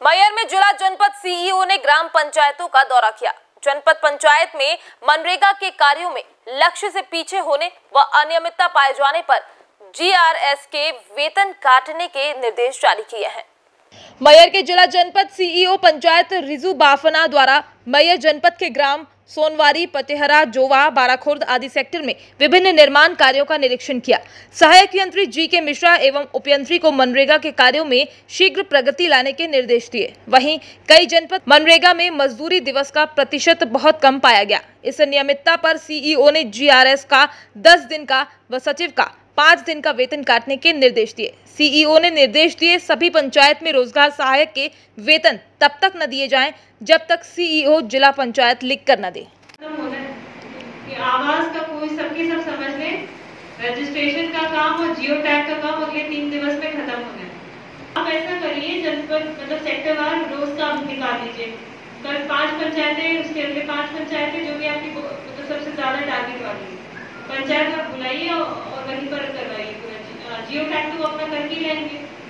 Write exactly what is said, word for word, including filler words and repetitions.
मैहर में जिला जनपद सीईओ ने ग्राम पंचायतों का दौरा किया। जनपद पंचायत में मनरेगा के कार्यों में लक्ष्य से पीछे होने व अनियमितता पाए जाने पर जीआरएस के वेतन काटने के निर्देश जारी किए हैं। मैहर के जिला जनपद सीईओ पंचायत रिजू बाफना द्वारा मैहर जनपद के ग्राम सोनवारी, पटेहरा, जोवा, बाराखुर्द आदि सेक्टर में विभिन्न निर्माण कार्यों का निरीक्षण किया। सहायक यंत्री जी के मिश्रा एवं उपयंत्री को मनरेगा के कार्यों में शीघ्र प्रगति लाने के निर्देश दिए। वहीं कई जनपद मनरेगा में मजदूरी दिवस का प्रतिशत बहुत कम पाया गया। इस नियमितता पर सीईओ ने जीआरएस का दस दिन का व सचिव का पाँच दिन का वेतन काटने के निर्देश दिए। सीईओ ने निर्देश दिए सभी पंचायत में रोजगार सहायक के वेतन तब तक न दिए जाएं जब तक सीईओ जिला पंचायत लिख कर न दे। आवास का कोई सबके सब समझ लें, रजिस्ट्रेशन का काम और जियो टैग का काम अगले तीन दिवस में खत्म होना है। आप ऐसा करिए, जनपद मतलब सेक्टर वार रोज का निकाल लीजिए। कल पांच पंचायतें, उसके अगले पांच पंचायतें जो भी आपकी मतलब सबसे ज्यादा टारगेट वाली पंचायत आप बुलाइए और वहीं पर करवाइए। जियो टैग तो अपना करके ही रहेंगे।